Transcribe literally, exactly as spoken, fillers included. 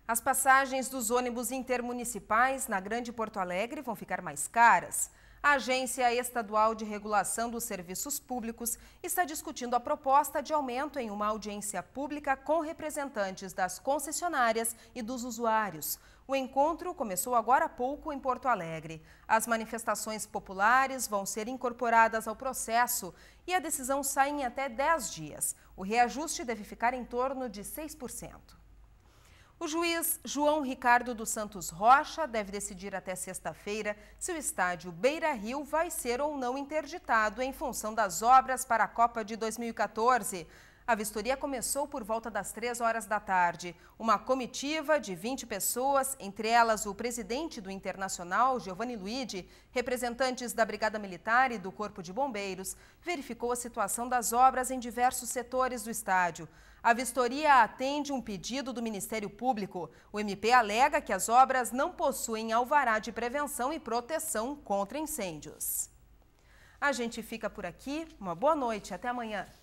As passagens dos ônibus intermunicipais na Grande Porto Alegre vão ficar mais caras. A Agência Estadual de Regulação dos Serviços Públicos está discutindo a proposta de aumento em uma audiência pública com representantes das concessionárias e dos usuários. O encontro começou agora há pouco em Porto Alegre. As manifestações populares vão ser incorporadas ao processo e a decisão sai em até dez dias. O reajuste deve ficar em torno de seis por cento. O juiz João Ricardo dos Santos Rocha deve decidir até sexta-feira se o estádio Beira-Rio vai ser ou não interditado em função das obras para a Copa de dois mil e quatorze. A vistoria começou por volta das três horas da tarde. Uma comitiva de vinte pessoas, entre elas o presidente do Internacional, Giovanni Luigi, representantes da Brigada Militar e do Corpo de Bombeiros, verificou a situação das obras em diversos setores do estádio. A vistoria atende um pedido do Ministério Público. O M P alega que as obras não possuem alvará de prevenção e proteção contra incêndios. A gente fica por aqui. Uma boa noite. Até amanhã.